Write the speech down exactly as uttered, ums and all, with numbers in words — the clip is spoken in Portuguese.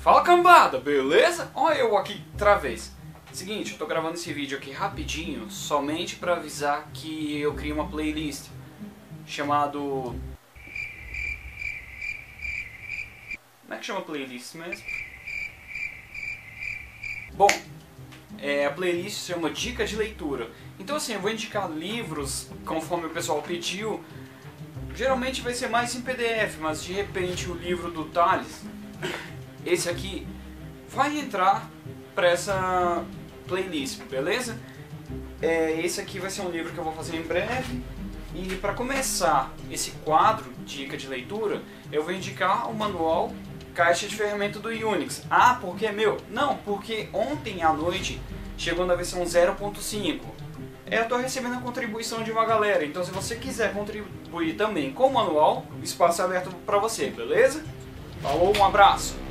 Fala cambada, beleza? Olha eu aqui outra vez. Seguinte, eu tô gravando esse vídeo aqui rapidinho, somente pra avisar que eu criei uma playlist chamado... Como é que chama a playlist mesmo? Bom, é, a playlist se chama Dica de Leitura. Então assim, eu vou indicar livros conforme o pessoal pediu. Geralmente vai ser mais em P D F, mas de repente o livro do Thales, esse aqui, vai entrar para essa playlist, beleza? É, esse aqui vai ser um livro que eu vou fazer em breve. E para começar esse quadro, Dica de Leitura, eu vou indicar o manual Caixa de Ferramenta do Unix. Ah, porque é meu? Não, porque ontem à noite chegou na versão zero ponto cinco. Eu estou recebendo a contribuição de uma galera, então se você quiser contribuir também com o manual, o espaço é aberto para você, beleza? Falou, um abraço!